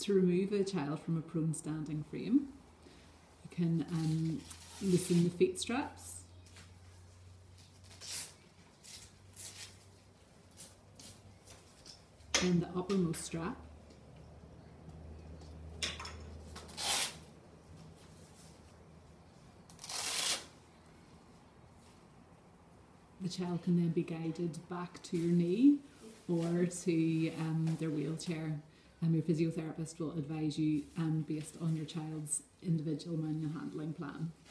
To remove a child from a prone standing frame, you can loosen the feet straps. And the uppermost strap. The child can then be guided back to your knee or to their wheelchair. Your physiotherapist will advise you based on your child's individual manual handling plan.